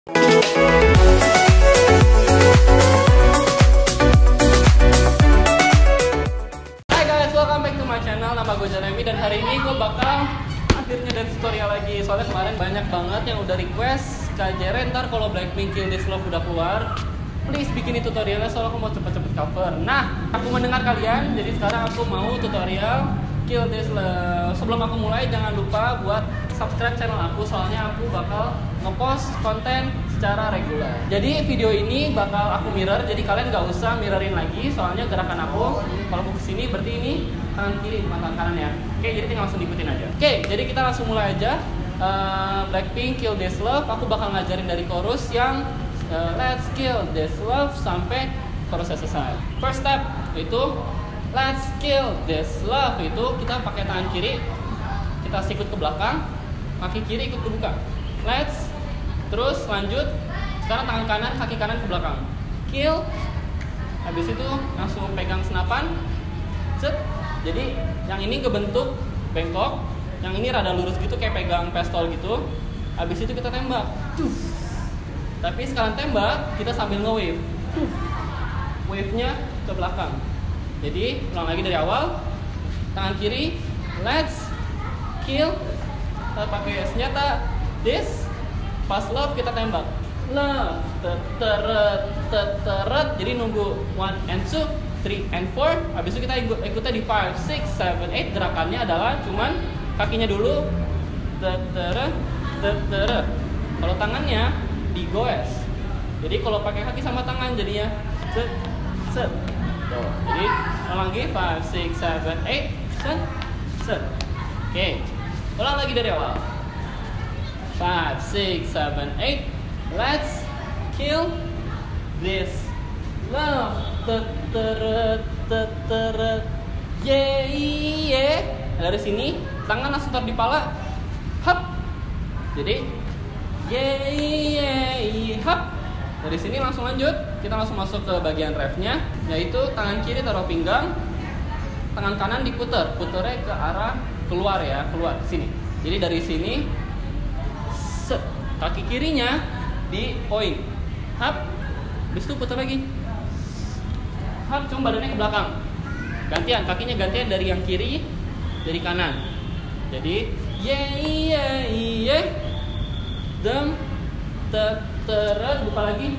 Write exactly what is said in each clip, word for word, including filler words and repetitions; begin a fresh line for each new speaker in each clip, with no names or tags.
Hai guys, welcome back to my channel. Nama gue Jeremy dan hari ini gue bakal akhirnya dan tutorial lagi. Soalnya kemarin banyak banget yang udah request Kak Jere, ntar kalau Blackpink Kill This Love udah keluar, please bikin tutorialnya soalnya aku mau cepet-cepet cover. Nah, aku mendengar kalian, jadi sekarang aku mau tutorial Kill This Love. Sebelum aku mulai, jangan lupa buat subscribe channel aku, soalnya aku bakal ngepost konten secara reguler. Jadi video ini bakal aku mirror, jadi kalian nggak usah mirrorin lagi, soalnya gerakan aku kalau aku kesini berarti ini tangan kiri, bukan tangan kanan ya. Oke, jadi tinggal langsung diikutin aja. Oke, jadi kita langsung mulai aja. uh, Blackpink Kill This Love, aku bakal ngajarin dari chorus yang uh, Let's Kill This Love sampai chorusnya selesai. First step itu Let's Kill This Love, itu kita pakai tangan kiri, kita sikut ke belakang, kaki kiri ikut kebuka. Let's, terus lanjut. Sekarang tangan kanan, kaki kanan ke belakang. Kill. Habis itu langsung pegang senapan. Set. Jadi yang ini kebentuk bengkok, yang ini rada lurus gitu kayak pegang pistol gitu. Habis itu kita tembak. Tapi sekalian tembak kita sambil nge-wave. Wave-nya ke belakang. Jadi ulang lagi dari awal. Tangan kiri, let's kill. Kita pakai senjata this. Pas love kita tembak. Love, teteret, teteret. Jadi nunggu one and two, three and four. Habis itu kita ikut ikutnya di five, six, seven, eight. Gerakannya adalah cuman kakinya dulu, teteret, teteret. Kalau tangannya digoes. Jadi kalau pakai kaki sama tangan jadinya set, set. Tuh. Jadi ulang lagi five, six, seven, eight, set, set. Oke. Okay. Ulang lagi dari awal. five, six, seven, eight. Let's kill this love. Teteret, teteret. Yeah, yeah. Dari sini tangan langsung taruh di pala. Hap. Jadi yeah, yeah, yeah. Hap. Dari sini langsung lanjut. Kita langsung masuk ke bagian refnya, yaitu tangan kiri taruh pinggang, tangan kanan diputer, puternya ke arah keluar ya, keluar sini. Jadi dari sini set, kaki kirinya di point, hap, habis itu putar lagi, hap, cuma badannya ke belakang, gantian, kakinya gantian dari yang kiri, dari kanan. Jadi yeah yeah yeah, dem, teteret, buka lagi,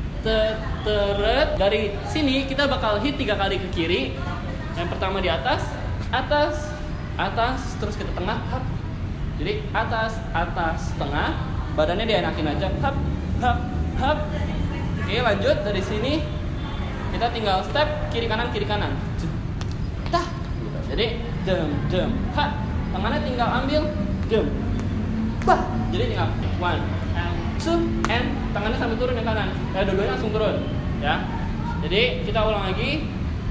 teteret. Dari sini kita bakal hit tiga kali ke kiri. Yang pertama di atas, atas, atas, terus ke tengah, hap. Jadi atas, atas, tengah, badannya dienakin aja, hap, hap, hap. Oke, lanjut dari sini kita tinggal step kiri kanan kiri kanan. Tah. Jadi dem dem, ha. Tangannya tinggal ambil, dem. Bah. Jadi tinggal one and two and tangannya sambil turun yang kanan. Ya, dua-duanya langsung turun, ya. Jadi kita ulang lagi.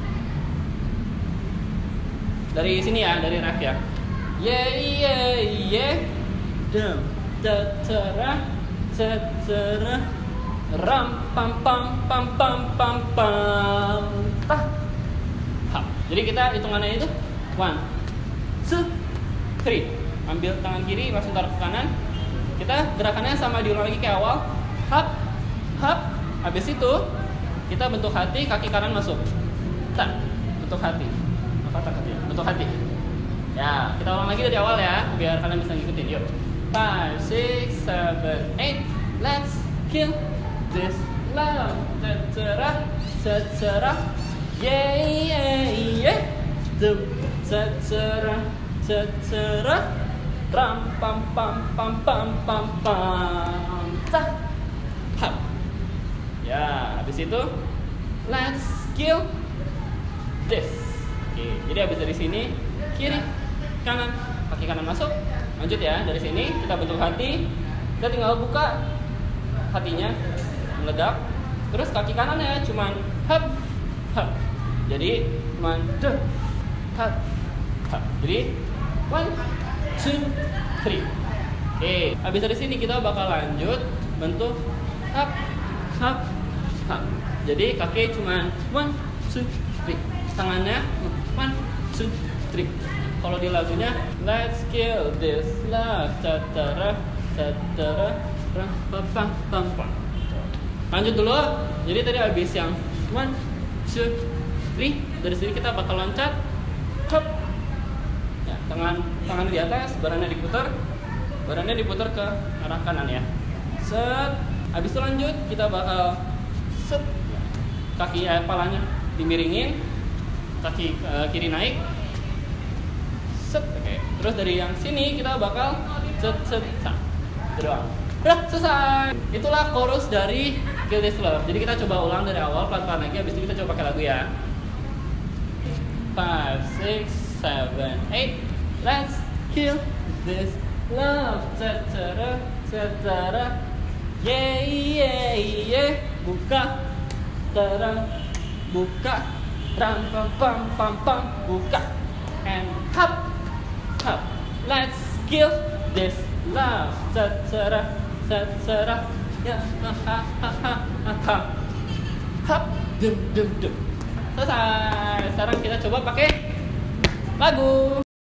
Dari sini ya, dari ref ya. Yeah yeah yeah, dem, tetera, tetera, ram pam pam pam pam pam pam, tah, hap. Jadi kita hitungannya itu one, two, three. Ambil tangan kiri langsung taruh ke kanan. Kita gerakannya sama diulang lagi kayak awal, hap, hap. Habis itu kita bentuk hati, kaki kanan masuk, tak, bentuk hati. Apa tak hati? Bentuk hati. Ya, kita ulang lagi dari awal ya, biar kalian bisa ngikutin. Yuk, five, six, seven, eight. Let's kill this love. Secerah, secerah. Yeah, yeah, yeah. Secerah, secerah. Ram, pam, pam, pam, pam, pam, pam. Tah. Hap. Ya, habis itu let's kill this. Oke, jadi habis dari sini kiri, kanan, kaki kanan masuk. Lanjut ya, dari sini kita bentuk hati. Kita tinggal buka hatinya, meledak. Terus kaki kanannya cuman hap, hap. Jadi cuman deh, hap, hap. Jadi one, two, three. Oke, habis dari sini kita bakal lanjut bentuk hap, hap, hap. Jadi kaki cuman one, two, three. Tangannya one, two, three. Kalau di lagunya Let's Kill This Love, tatara, tatara, Pam pam pam pam. Lanjut dulu. Jadi tadi habis yang one, two, three. Dari sini kita bakal loncat. Hop. Ya, tangan tangan di atas, badannya diputar. Badannya diputar ke arah kanan ya. Set. Habis itu lanjut kita bakal set. Kaki eh, palanya dimiringin. Kaki uh, kiri naik. Set. Oke. Terus dari yang sini kita bakal set set. Nah, itu doang. Udah selesai. Itulah chorus dari Kill This Love. Jadi kita coba ulang dari awal pelan-pelan lagi. Habis itu kita coba pakai lagu ya. Five, six, seven, eight. Let's kill this love. Cetera, cetera. Yeah, yeah, yeah. Buka, terang, buka, ram, pam, pam, pam, pam, buka, and hop, hop. Let's kill this love. Cetera. Serah ya hahaha hap dum dum dum. Selesai. Sekarang kita coba pakai lagu.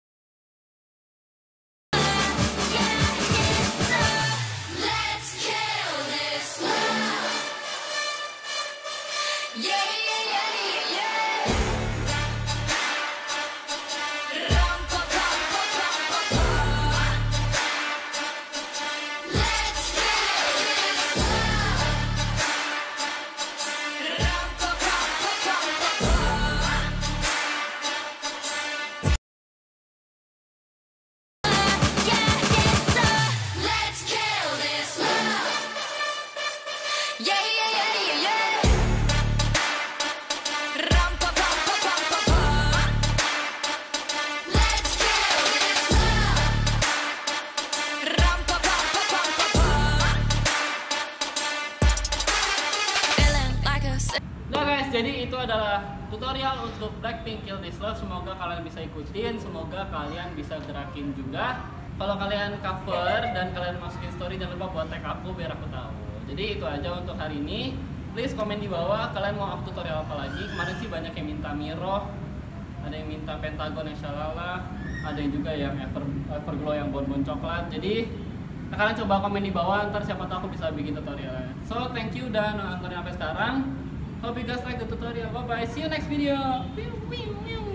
Jadi itu adalah tutorial untuk Blackpink Kill This Love. Semoga kalian bisa ikutin, semoga kalian bisa gerakin juga. Kalau kalian cover dan kalian masukin story, jangan lupa buat tag aku biar aku tahu. Jadi itu aja untuk hari ini. Please komen di bawah kalian mau aku tutorial apa lagi. Kemarin sih banyak yang minta Miro, ada yang minta Pentagon yang Shalala, ada yang juga yang Ever, Everglow yang bonbon coklat. Jadi kalian coba komen di bawah, ntar siapa tahu aku bisa bikin tutorialnya. So thank you udah nontonin sampai sekarang. Hope you guys like the tutorial. Bye bye. See you next video.